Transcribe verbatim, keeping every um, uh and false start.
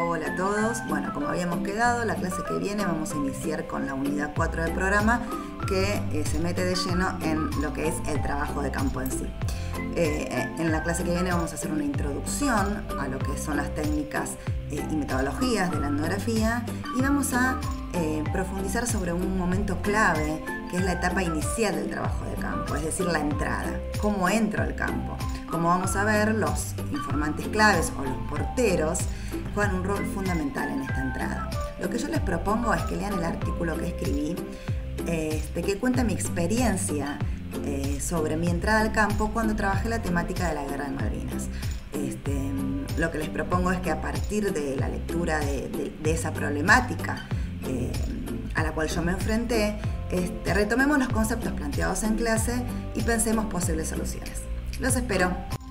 Hola a todos. Bueno, como habíamos quedado, la clase que viene vamos a iniciar con la unidad cuatro del programa, que eh, se mete de lleno en lo que es el trabajo de campo en sí. Eh, en la clase que viene vamos a hacer una introducción a lo que son las técnicas eh, y metodologías de la etnografía, y vamos a eh, profundizar sobre un momento clave que es la etapa inicial del trabajo de campo, es decir, la entrada, cómo entro al campo. Como vamos a ver, los informantes claves o los porteros juegan un rol fundamental en esta entrada. Lo que yo les propongo es que lean el artículo que escribí, este, que cuenta mi experiencia eh, sobre mi entrada al campo cuando trabajé la temática de la Guerra de Malvinas. Este, lo que les propongo es que a partir de la lectura de, de, de esa problemática eh, a la cual yo me enfrenté, este, retomemos los conceptos planteados en clase y pensemos posibles soluciones. Los espero.